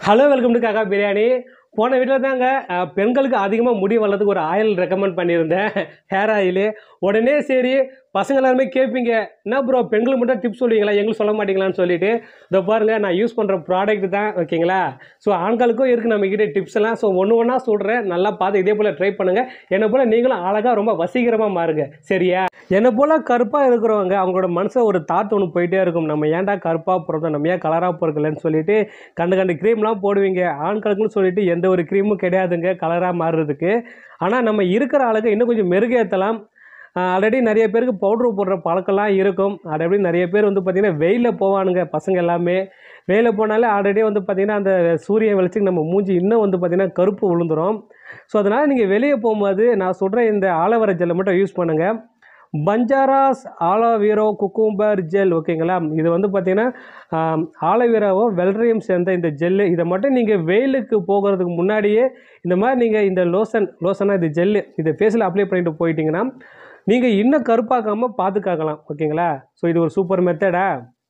Hello welcome to காக்கா பிரியாணி. போன வீட்டில் தாங்க பெண்களுக்கு அதிகமாக முடி வளர்றதுக்கு ஒரு ஆயில் ரெக்கமெண்ட் பண்ணியிருந்தேன், ஹேர் ஆயிலு. உடனே சரி பசங்க எல்லாருமே கேட்பீங்க, என்ன ப்ரோ பெண்களுக்கு மட்டும் டிப்ஸ் சொல்லுவீங்களா, எங்களுக்கு சொல்ல மாட்டீங்களான்னு சொல்லிட்டு இதை பாருங்கள், நான் யூஸ் பண்ணுற ப்ராடக்ட் தான் ஓகேங்களா. ஸோ ஆண்களுக்கும் இருக்குது நம்மக்கிட்ட டிப்ஸ் எல்லாம். ஸோ ஒன்று ஒன்றா சொல்கிறேன், நல்லா பார்த்து இதே போல் ட்ரை பண்ணுங்கள். என்னை போல் நீங்களும் அழகாக ரொம்ப வசீகரமாக மாறுங்க சரியா. என்னை போல் கருப்பாக இருக்கிறவங்க அவங்களோட மனசில் ஒரு தாட் ஒன்று போயிட்டே இருக்கும், நம்ம ஏன்டா கருப்பாக போகிறோம், நம்ம ஏன் கலராக பிறக்கலன்னு சொல்லிட்டு கண்டு க்ரீம்லாம் போடுவீங்க. ஆண்களுக்குன்னு சொல்லிட்டு எந்த ஒரு க்ரீமும் கிடையாதுங்க கலராக மாறுறதுக்கு. ஆனால் நம்ம இருக்கிற ஆளுக்கு இன்னும் கொஞ்சம் மெருகேற்றலாம். ஆல்ரெடி நிறைய பேருக்கு பவுட்ரு போடுற பழக்கம்லாம் இருக்கும். ஆல்ரெடி நிறைய பேர் வந்து பார்த்திங்கன்னா வெயிலில் போவானுங்க. பசங்க எல்லாமே வெயிலில் போனாலே ஆல்ரெடி வந்து பார்த்திங்கன்னா அந்த சூரிய வெளிச்சத்துக்கு நம்ம மூஞ்சி இன்னும் வந்து பார்த்திங்கன்னா கருப்பு விழுந்துடும். ஸோ அதனால் நீங்கள் வெளியே போகும்போது நான் சொல்கிற இந்த ஆலோவேரா ஜெல்லை மட்டும் யூஸ் பண்ணுங்கள். பஞ்சாராஸ் ஆலோவேரா குக்கும்பர் ஜெல் ஓகேங்களா. இது வந்து பார்த்திங்கன்னா ஆலோவேராவும் வெள்ளரியும் சேர்ந்த இந்த ஜெல்லு. இதை மட்டும் நீங்கள் வெயிலுக்கு போகிறதுக்கு முன்னாடியே இந்த மாதிரி நீங்கள் இந்த லோஷனாக இது ஜெல்லு இதை ஃபேஸில் அப்ளை பண்ணிட்டு போயிட்டீங்கன்னா நீங்கள் இன்னும் கருப்பாக்காமல் பார்த்துக்காக்கலாம் ஓகேங்களா. ஸோ இது ஒரு சூப்பர் மெத்தடா.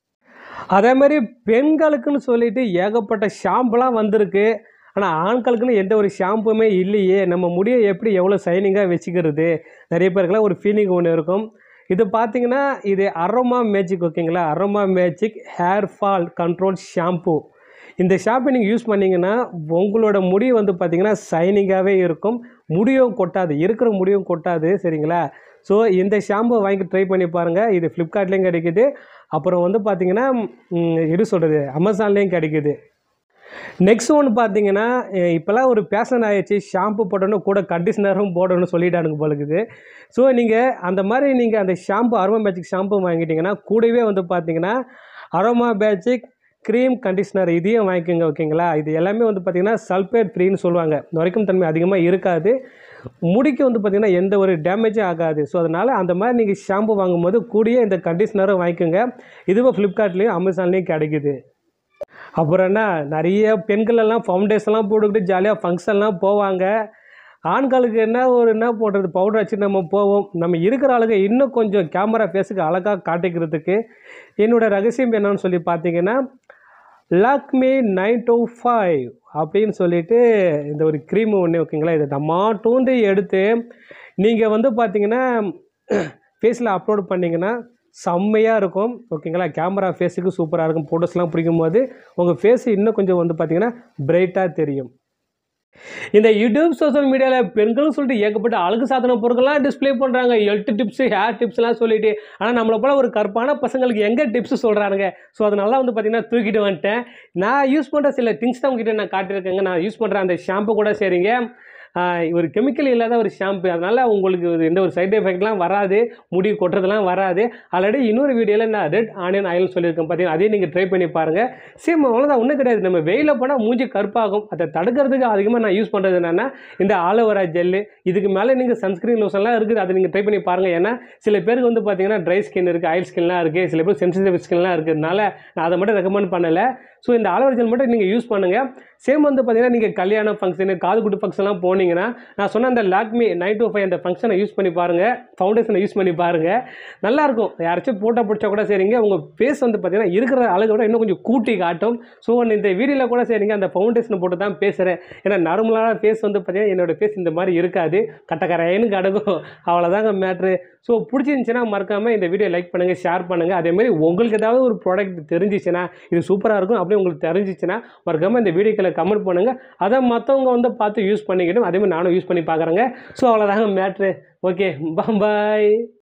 அதே மாதிரி பெண்களுக்குன்னு சொல்லிட்டு ஏகப்பட்ட ஷாம்புலாம் வந்திருக்கு. ஆனால் ஆண்களுக்குன்னு எந்த ஒரு ஷாம்புமே இல்லையே, நம்ம முடியை எப்படி எவ்வளோ ஷைனிங்காக வச்சுக்கிறது, நிறைய பேருக்குலாம் ஒரு ஃபீலிங் ஒன்று இருக்கும். இது பார்த்தீங்கன்னா இது அரோமா மேஜிக் ஓகேங்களா. Aroma magic hair fall control shampoo. இந்த ஷாம்பு நீங்கள் யூஸ் பண்ணிங்கன்னா உங்களோட முடி வந்து பார்த்திங்கன்னா ஷைனிங்காகவே இருக்கும், முடியும் கொட்டாது, இருக்கிற முடியும் கொட்டாது சரிங்களா. ஸோ இந்த ஷாம்பு வாங்கி ட்ரை பண்ணி பாருங்கள். இது ஃப்ளிப்கார்ட்லேயும் கிடைக்குது, அப்புறம் வந்து பார்த்திங்கன்னா எப்படி சொல்கிறது அமேசான்லேயும் கிடைக்குது. நெக்ஸ்ட் ஒன்று பார்த்தீங்கன்னா இப்போல்லாம் ஒரு பேஷன் ஆகிடுச்சு, ஷாம்பு போடணும் கூட கண்டிஷ்னரும் போடணும்னு சொல்லிட்டானுங்க போலுக்குது. ஸோ நீங்கள் அந்த மாதிரி நீங்கள் அந்த ஷாம்பு அரோமா மேஜிக் ஷாம்பு வாங்கிட்டீங்கன்னா கூடவே வந்து பார்த்தீங்கன்னா அரோமா மேஜிக் க்ரீம் கண்டிஷ்னர் இதையும் வாங்கிக்கோங்க ஓகேங்களா. இது எல்லாமே வந்து பார்த்திங்கன்னா சல்ஃபேட் ஃப்ரீன்னு சொல்லுவாங்க, நுரைக்கும் தன்மை அதிகமாக இருக்காது, முடிக்கு வந்து பார்த்திங்கன்னா எந்த ஒரு டேமேஜும் ஆகாது. ஸோ அதனால் அந்த மாதிரி நீங்கள் ஷாம்பு வாங்கும்போது கூடயே இந்த கண்டிஷ்னரும் வாங்கிக்கோங்க. இதுவும் ஃப்ளிப்கார்ட்லேயும் அமேசான்லேயும் கிடைக்குது. அப்புறம் என்ன, நிறைய பெண்களெல்லாம் ஃபவுண்டேஷன்லாம் போட்டுக்கிட்டு ஜாலியாக ஃபங்க்ஷன்லாம் போவாங்க. ஆண்களுக்கு என்ன போடுறது, பவுடர் வச்சு நம்ம போவோம். நம்ம இருக்கிற ஆளுங்க இன்னும் கொஞ்சம் கேமரா ஃபேஸுக்கு அழகாக காட்டிக்கிறதுக்கு என்னோடய ரகசியம் என்னன்னு சொல்லி பார்த்தீங்கன்னா லாக்மே 925 அப்படின்னு சொல்லிட்டு இந்த ஒரு க்ரீமு ஒன்று ஓகேங்களா. இதை தம்மாட்டூண்டு எடுத்து நீங்கள் வந்து பார்த்தீங்கன்னா ஃபேஸில் அப்லோட் பண்ணிங்கன்னா செம்மையாக இருக்கும் ஓகேங்களா. கேமரா ஃபேஸுக்கு சூப்பராக இருக்கும். ஃபோட்டோஸ்லாம் பிடிக்கும்போது உங்கள் ஃபேஸ் இன்னும் கொஞ்சம் வந்து பார்த்திங்கன்னா பிரைட்டாக தெரியும். இந்த யூடியூப் சோஷியல் மீடியாவில் பெண்கள்னு சொல்லிட்டு ஏகப்பட்ட அழகு சாதன பொருட்கள்லாம் டிஸ்பிளே பண்ணுறாங்க, ஹெல்த் டிப்ஸு ஹேர் டிப்ஸ்லாம் சொல்லிட்டு. ஆனால் நம்மளை போல் ஒரு கற்பான பசங்களுக்கு எங்கே டிப்ஸு சொல்கிறானுங்க. ஸோ அதனால வந்து பார்த்திங்கன்னா தூக்கிட்டு வந்துட்டேன். நான் யூஸ் பண்ணுற சில திங்ஸ் தான் உங்ககிட்ட நான் காட்டியிருக்கேங்க. நான் யூஸ் பண்ணுற அந்த ஷாம்பு கூட சரிங்க ஒரு கெமிக்கல் இல்லாத ஒரு ஷாம்பு, அதனால் உங்களுக்கு எந்த ஒரு சைட் எஃபெக்ட்லாம் வராது, முடி கொட்டுறதுலாம் வராது. ஆல்ரெடி இன்னொரு வீடியோவில் நான் ரெட் ஆனியன் ஆயில் சொல்லியிருக்கேன் பார்த்தீங்கன்னா, அதையும் நீங்கள் ட்ரை பண்ணி பாருங்கள். சேம் அவ்வளோதான், ஒன்றும் கிடையாது. நம்ம வெயிலில் போனால் மூஞ்சி கருப்பாகும், அதை தடுக்கிறதுக்கு அதிகமாக நான் யூஸ் பண்ணுறது என்னென்னா இந்த ஆலோவேரா ஜெல்லு. இதுக்கு மேலே நீங்கள் சன்ஸ்க்ரீன் லோஷன்லாம் இருக்குது, அதை நீங்கள் ட்ரை பண்ணி பாருங்கள். ஏன்னா சில பேருக்கு வந்து பார்த்தீங்கன்னா ட்ரை ஸ்கின் இருக்குது, ஆயில் ஸ்கின்லாம் இருக்குது, சில பேர் சென்சிட்டிவ் ஸ்கின்லாம் இருக்கிறதுனால நான் அதை மட்டும் ரெக்கமெண்ட் பண்ணலை. ஸோ இந்த ஆலோவேரா ஜெல் மட்டும் நீங்கள் யூஸ் பண்ணுங்கள். சேம் வந்து பார்த்தீங்கன்னா நீங்கள் கல்யாண ஃபங்க்ஷனு காது குட்டு ஃபங்க்ஷன்லாம் போனீங்கன்னா நான் சொன்ன அந்த லாக்மே 925 அந்த ஃபங்க்ஷனை யூஸ் பண்ணி பாருங்கள், ஃபவுண்டேஷனை யூஸ் பண்ணி பாருங்கள், நல்லாயிருக்கும். யாராச்சும் ஃபோட்டோ பிடிச்சா கூட சரிங்க, உங்கள் ஃபேஸ் வந்து பார்த்தீங்கன்னா இருக்கிற அழகை விட இன்னும் கொஞ்சம் கூட்டி காட்டும். ஸோ இந்த வீடியோவில் கூட சரிங்க அந்த ஃபவுண்டேஷனை போட்டு தான் பேசுகிறேன். ஏன்னா நார்மலான ஃபேஸ் வந்து பார்த்தீங்கன்னா என்னோடய ஃபேஸ் இந்த மாதிரி இருக்காது, கட்டக்கரையன்னு கிடக்கும், அவ்வளோதாங்க மேட்ரு. ஸோ பிடிச்சிருந்துச்சின்னா மறக்காமல் இந்த வீடியோ லைக் பண்ணுங்கள், ஷேர் பண்ணுங்கள். அதேமாதிரி உங்களுக்கு ஏதாவது ஒரு ப்ராடக்ட் தெரிஞ்சிச்சுன்னா இது சூப்பராக இருக்கும் அப்படி உங்களுக்கு தெரிஞ்சிச்சுன்னா மறக்காமல் இந்த வீடியோக்களை கமெண்ட் பண்ணுங்கள். அதை மற்றவங்க வந்து பார்த்து யூஸ் பண்ணிக்கிட்டும், அதேமாதிரி நானும் யூஸ் பண்ணி பார்க்குறேங்க. ஸோ அவ்வளோதாங்க மேட்ரு. ஓகே, பாய்.